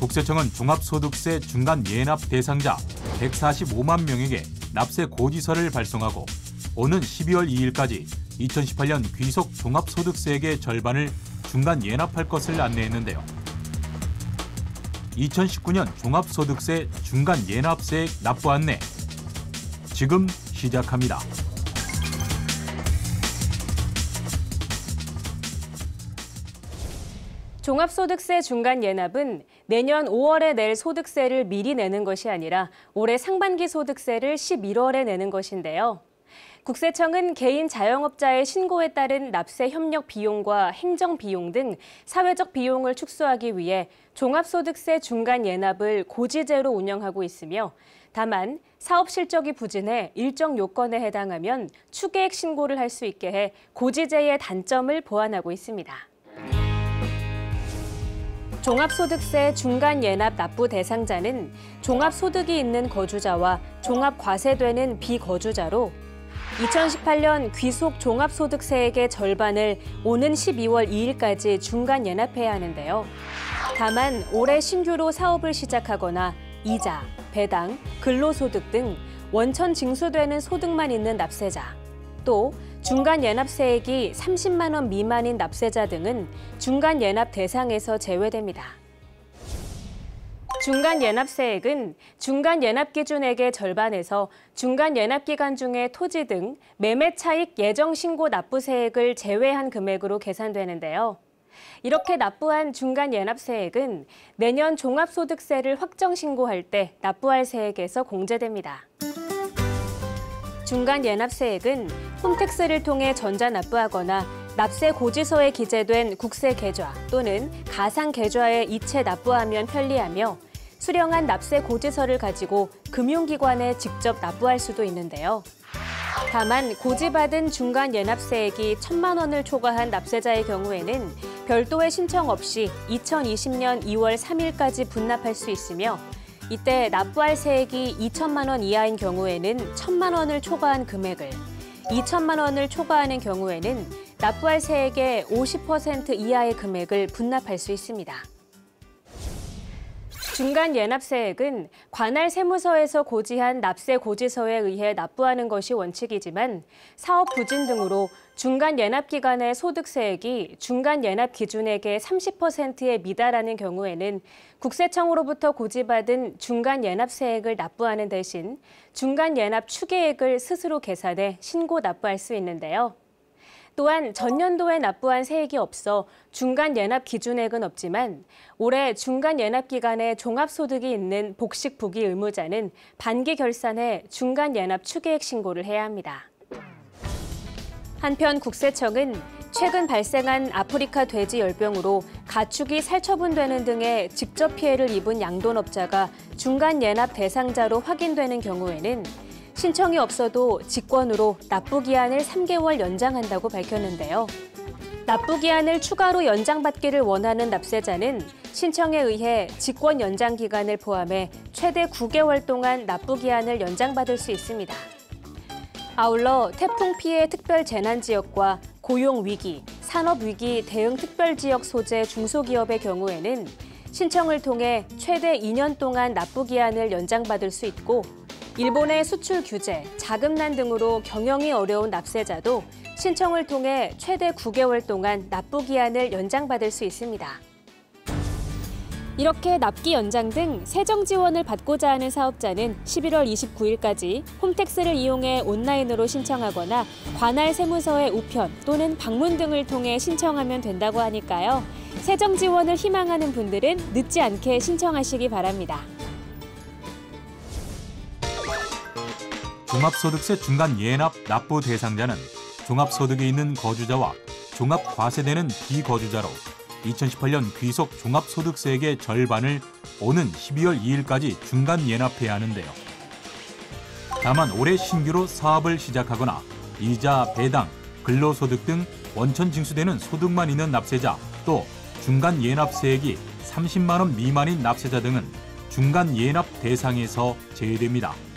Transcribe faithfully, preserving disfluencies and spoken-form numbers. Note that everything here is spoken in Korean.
국세청은 종합소득세 중간예납 대상자 백사십오만 명에게 납세 고지서를 발송하고 오는 십이월 이일까지 이천십팔 년 귀속 종합소득세액의 절반을 중간예납할 것을 안내했는데요. 이천십구 년 종합소득세 중간예납세액 납부 안내 지금 시작합니다. 종합소득세 중간예납은 내년 오월에 낼 소득세를 미리 내는 것이 아니라 올해 상반기 소득세를 십일월에 내는 것인데요. 국세청은 개인 자영업자의 신고에 따른 납세 협력 비용과 행정 비용 등 사회적 비용을 축소하기 위해 종합소득세 중간예납을 고지제로 운영하고 있으며 다만 사업 실적이 부진해 일정 요건에 해당하면 추계액 신고를 할 수 있게 해 고지제의 단점을 보완하고 있습니다. 종합소득세 중간예납 납부 대상자는 종합소득이 있는 거주자와 종합과세되는 비거주자로 이천십팔 년 귀속 종합소득세액의 절반을 오는 십이월 이일까지 중간예납해야 하는데요. 다만 올해 신규로 사업을 시작하거나 이자, 배당, 근로소득 등 원천 징수되는 소득만 있는 납세자, 또 중간예납세액이 삼십만 원 미만인 납세자 등은 중간예납 대상에서 제외됩니다. 중간예납세액은 중간예납기준액의 절반에서 중간예납기간 중에 토지 등 매매차익 예정신고 납부세액을 제외한 금액으로 계산되는데요. 이렇게 납부한 중간예납세액은 내년 종합소득세를 확정신고할 때 납부할 세액에서 공제됩니다. 중간예납세액은 홈택스를 통해 전자납부하거나 납세 고지서에 기재된 국세계좌 또는 가상계좌에 이체 납부하면 편리하며 수령한 납세 고지서를 가지고 금융기관에 직접 납부할 수도 있는데요. 다만 고지받은 중간예납세액이 천만 원을 초과한 납세자의 경우에는 별도의 신청 없이 이천이십 년 이월 삼일까지 분납할 수 있으며 이때 납부할 세액이 이천만 원 이하인 경우에는 천만 원을 초과한 금액을, 이천만 원을 초과하는 경우에는 납부할 세액의 오십 퍼센트 이하의 금액을 분납할 수 있습니다. 중간예납세액은 관할 세무서에서 고지한 납세 고지서에 의해 납부하는 것이 원칙이지만 사업 부진 등으로 중간예납기간의 소득세액이 중간예납 기준액의 삼십 퍼센트에 미달하는 경우에는 국세청으로부터 고지받은 중간예납세액을 납부하는 대신 중간예납 추계액을 스스로 계산해 신고 납부할 수 있는데요. 또한 전년도에 납부한 세액이 없어 중간예납 기준액은 없지만 올해 중간예납 기간에 종합소득이 있는 복식 부기 의무자는 반기 결산해 중간예납 추계액 신고를 해야 합니다. 한편 국세청은 최근 발생한 아프리카 돼지 열병으로 가축이 살처분되는 등의 직접 피해를 입은 양돈업자가 중간예납 대상자로 확인되는 경우에는 신청이 없어도 직권으로 납부기한을 삼 개월 연장한다고 밝혔는데요. 납부기한을 추가로 연장받기를 원하는 납세자는 신청에 의해 직권 연장 기간을 포함해 최대 구 개월 동안 납부기한을 연장받을 수 있습니다. 아울러 태풍 피해 특별재난지역과 고용위기, 산업위기 대응 특별지역 소재 중소기업의 경우에는 신청을 통해 최대 이 년 동안 납부기한을 연장받을 수 있고 일본의 수출 규제, 자금난 등으로 경영이 어려운 납세자도 신청을 통해 최대 구 개월 동안 납부기한을 연장받을 수 있습니다. 이렇게 납기 연장 등 세정 지원을 받고자 하는 사업자는 십일월 이십구일까지 홈택스를 이용해 온라인으로 신청하거나 관할 세무서의 우편 또는 방문 등을 통해 신청하면 된다고 하니까요. 세정 지원을 희망하는 분들은 늦지 않게 신청하시기 바랍니다. 종합소득세 중간예납 납부 대상자는 종합소득이 있는 거주자와 종합과세되는 비거주자로 이천십팔 년 귀속 종합소득세액의 절반을 오는 십이월 이일까지 중간예납해야 하는데요. 다만 올해 신규로 사업을 시작하거나 이자, 배당, 근로소득 등 원천 징수되는 소득만 있는 납세자, 또 중간예납세액이 삼십만 원 미만인 납세자 등은 중간예납 대상에서 제외됩니다.